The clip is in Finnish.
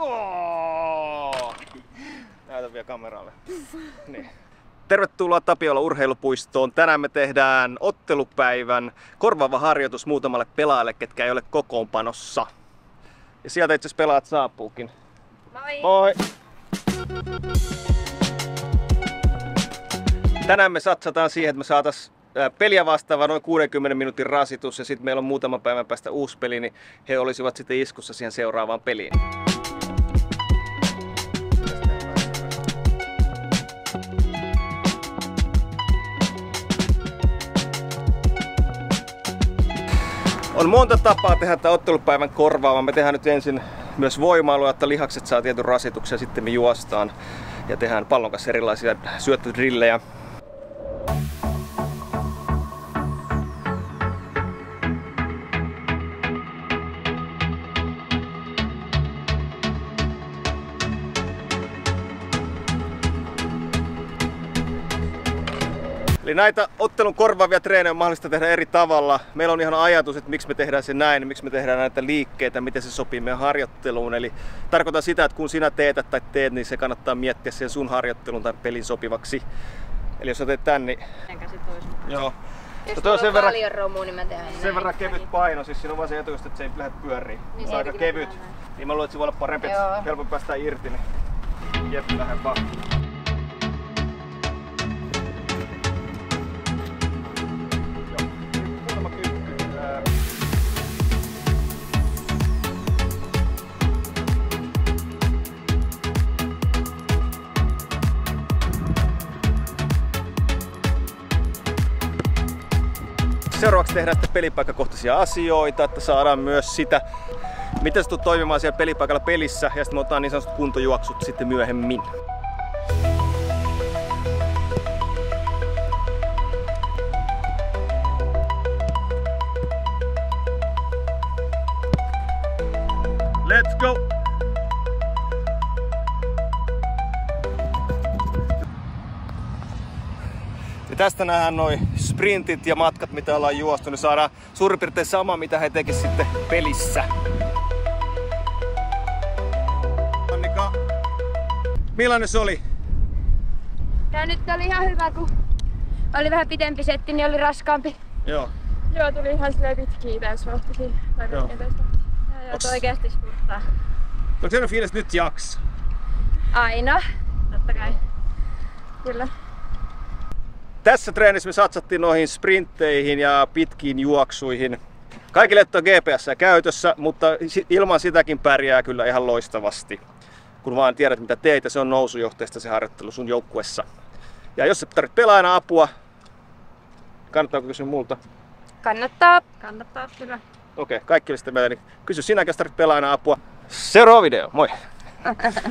Näytän vielä kameralle. Niin. Tervetuloa Tapiola urheilupuistoon. Tänään me tehdään ottelupäivän korvaava harjoitus muutamalle pelaajalle, ketkä ei ole kokoonpanossa. Ja sieltä itse asiassa pelaajat saapuukin. Moi! Moi! Tänään me satsataan siihen, että me saatais peliä vastaava noin 60 minuutin rasitus ja sitten meillä on muutaman päivän päästä uusi peli, niin he olisivat sitten iskussa siihen seuraavaan peliin. On monta tapaa tehdä tämän ottelupäivän korvaava. Me tehdään nyt ensin myös voimailua, että lihakset saa tietyn rasituksen ja sitten me juostaan ja tehdään pallon kanssa erilaisia syöttödrillejä. Eli näitä ottelun korvaavia treenejä on mahdollista tehdä eri tavalla. Meillä on ihan ajatus, että miksi me tehdään se näin, miksi me tehdään näitä liikkeitä, miten se sopii meidän harjoitteluun. Eli tarkoitan sitä, että kun sinä teetät tai teet, niin se kannattaa miettiä sen sun harjoittelun tai pelin sopivaksi. Eli jos sä teet tän, niin... Joo. Jos on sen paljon romua, niin mä tehdään sen verran kevyt paino, siis siinä on vaan se etu, että se ei lähde pyöriin. Niin se on aika kevyt. Niin mä luulen, että se voi olla parempi, että helpompi päästä irti. Niin jep, lähde vaan. Seuraavaksi tehdään pelipaikkakohtaisia asioita, että saadaan myös sitä, miten se tulee toimimaan siellä pelipaikalla pelissä, ja sitten me otetaan niin sanotut kuntojuoksut sitten myöhemmin. Let's go! Ja tästä nähdään noi sprintit ja matkat, mitä ollaan juostu, niin saadaan suurin piirtein sama, mitä he tekis sitten pelissä. Annika, millainen se oli? Tää nyt oli ihan hyvä, kun oli vähän pitempi setti, niin oli raskaampi. Joo. Joo, tuli ihan silleen pitkiä täysvauhtisia. Joo, oikeesti spurttaa. Onko sellainen fiilis, että nyt jaksa? Aina, totta kai. Kyllä. Tässä treenissä me satsattiin noihin sprintteihin ja pitkiin juoksuihin. Kaikille on GPS käytössä, mutta ilman sitäkin pärjää kyllä ihan loistavasti. Kun vaan tiedät mitä teet, se on nousujohteista se harjoittelu sun joukkuessa. Ja jos sä tarvitset pelaajana apua, kannattaako kysyä multa? Kannattaa kyllä. Okei, kaikki oli sitä mieltä, niin kysy sinäkin, jos tarvitset pelaajana apua. Seuraava video, moi!